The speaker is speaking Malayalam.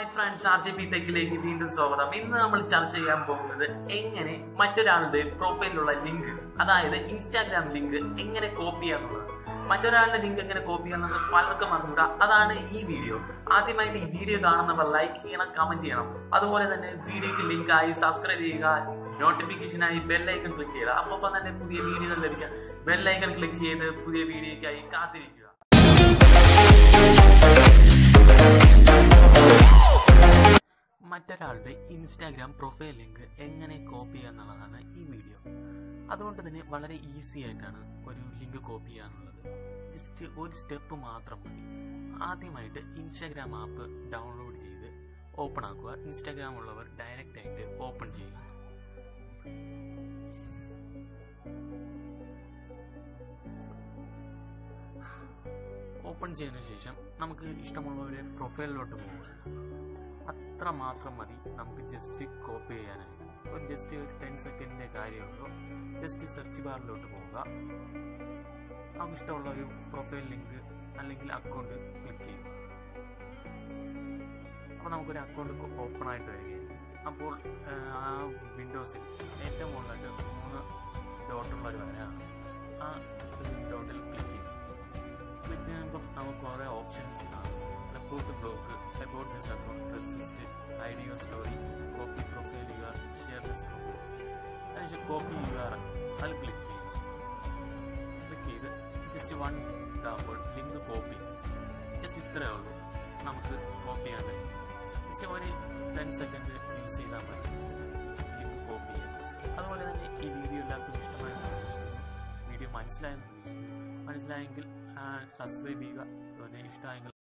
ഹായ് ഫ്രണ്ട്സ്, RJP ടെക്കിലേക്ക് വീണ്ടും സ്വാഗതം. ഇന്ന് നമ്മൾ ചർച്ച ചെയ്യാൻ പോകുന്നത് എങ്ങനെ മറ്റൊരാളുടെ പ്രൊഫൈലിലുള്ള ലിങ്ക്, അതായത് ഇൻസ്റ്റാഗ്രാം ലിങ്ക് എങ്ങനെ കോപ്പി ചെയ്യാന്നുള്ളത്. മറ്റൊരാളുടെ ലിങ്ക് എങ്ങനെ കോപ്പി ചെയ്യാന്നുള്ളത് പലർക്കും അറിഞ്ഞൂടാ. അതാണ് ഈ വീഡിയോ. ആദ്യമായിട്ട് ഈ വീഡിയോ കാണുന്നവർ ലൈക്ക് ചെയ്യണം, കമന്റ് ചെയ്യണം. അതുപോലെ തന്നെ വീഡിയോക്ക് ലിങ്കായി സബ്സ്ക്രൈബ് ചെയ്യുക, നോട്ടിഫിക്കേഷനായി ബെല്ലൈക്കൺ ക്ലിക്ക് ചെയ്യുക. അപ്പോൾ തന്നെ പുതിയ വീഡിയോകൾ ലഭിക്കുക. ബെല്ലൈക്കൺ ക്ലിക്ക് ചെയ്ത് പുതിയ വീഡിയോയ്ക്കായി കാത്തിരിക്കുക. മറ്റൊരാളുടെ ഇൻസ്റ്റാഗ്രാം പ്രൊഫൈൽ ലിങ്ക് എങ്ങനെ കോപ്പി ചെയ്യുക എന്നുള്ളതാണ് ഈ വീഡിയോ. അതുകൊണ്ട് തന്നെ വളരെ ഈസി ആയിട്ടാണ് ഒരു ലിങ്ക് കോപ്പി ചെയ്യാനുള്ളത്. ജസ്റ്റ് ഒരു സ്റ്റെപ്പ് മാത്രം മതി. ആദ്യമായിട്ട് ഇൻസ്റ്റാഗ്രാം ആപ്പ് ഡൗൺലോഡ് ചെയ്ത് ഓപ്പൺ ആക്കുക. ഇൻസ്റ്റാഗ്രാം ഉള്ളവർ ഡയറക്റ്റ് ആയിട്ട് ഓപ്പൺ ചെയ്യുക. ഓപ്പൺ ചെയ്തതിനു ശേഷം നമുക്ക് ഇഷ്ടമുള്ള ഒരു പ്രൊഫൈലിലോട്ട് പോകുക. അത്ര മാത്രം മതി നമുക്ക് ജസ്റ്റ് കോപ്പി ചെയ്യാനായിട്ട്. അപ്പോൾ ജസ്റ്റ് ഒരു 10 സെക്കൻഡിൻ്റെ കാര്യമുള്ളൂ. ജസ്റ്റ് സെർച്ച് ബാറിലോട്ട് പോവുക. നമുക്ക് ഇഷ്ടമുള്ള ഒരു പ്രൊഫൈൽ ലിങ്ക് അല്ലെങ്കിൽ അക്കൗണ്ട് ക്ലിക്ക് ചെയ്യുക. അപ്പോൾ നമുക്കൊരു അക്കൗണ്ട് ഓപ്പൺ ആയിട്ട് വരികയായിരിക്കും. അപ്പോൾ ആ വിൻഡോസിൽ ഏറ്റവും മുകളിലായിട്ട് 3 ഡോട്ടുള്ള ഒരു വരയാണ്. ആ ഡോട്ടിൽ ക്ലിക്ക് ചെയ്യുക. ക്ലിക്ക് ചെയ്യുമ്പോൾ നമുക്ക് കുറേ ഓപ്ഷൻസ് കാണും. Report block, about this account, restrict, ID or story, copy profile URL, share this profile. അതിനുശേഷം കോപ്പി URL അതിൽ ക്ലിക്ക് ചെയ്യുക. ക്ലിക്ക് ചെയ്ത് ജസ്റ്റ് 1 ഇതാകുമ്പോൾ ലിങ്ക് കോപ്പി. ജസ്റ്റ് ഇത്രയേ ഉള്ളൂ, നമുക്ക് കോപ്പി ചെയ്യാൻ കഴിയും. ജസ്റ്റ് ഒരു 10 സെക്കൻഡ് യൂസ് ചെയ്താൽ മതി ലിങ്ക് കോപ്പി ചെയ്യാൻ. അതുപോലെ തന്നെ ഈ വീഡിയോ എല്ലാവർക്കും ഇഷ്ടമായെന്ന് പ്രതീക്ഷിക്കുന്നു. വീഡിയോ മനസ്സിലായെങ്കിൽ സബ്സ്ക്രൈബ് ചെയ്യുക. ഇഷ്ടമായെങ്കിൽ